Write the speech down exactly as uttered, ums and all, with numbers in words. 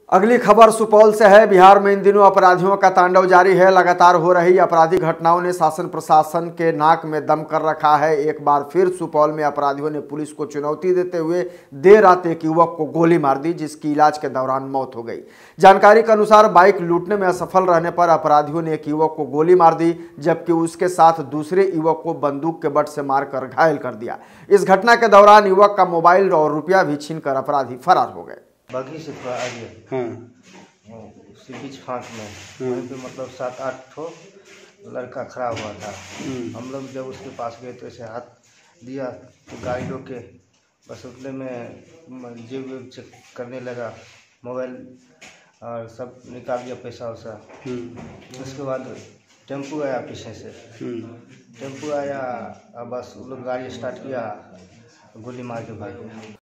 अगली खबर सुपौल से है। बिहार में इन दिनों अपराधियों का तांडव जारी है। लगातार हो रही आपराधिक घटनाओं ने शासन प्रशासन के नाक में दम कर रखा है। एक बार फिर सुपौल में अपराधियों ने पुलिस को चुनौती देते हुए देर रात एक युवक को गोली मार दी, जिसकी इलाज के दौरान मौत हो गई। जानकारी के अनुसार बाइक लूटने में असफल रहने पर अपराधियों ने एक युवक को गोली मार दी, जबकि उसके साथ दूसरे युवक को बंदूक के बट से मारकर घायल कर दिया। इस घटना के दौरान युवक का मोबाइल और रुपया भी छीनकर अपराधी फरार हो गए। बगी से थोड़ा आगे हाँ उसी बीच फांक में वहीं पे मतलब सात आठ ठो लड़का खड़ा हुआ था। हम लोग जब उसके पास गए तो ऐसे हाथ दिया तो गाड़ी रोक के बस उतने में जेब वेब चेक करने लगा, मोबाइल और सब निकाल दिया, पैसा वैसा। उसके बाद टेम्पू आया पीछे से, टेम्पू आया और बस वो लोग गाड़ी स्टार्ट किया, गोली मार के भाग गया।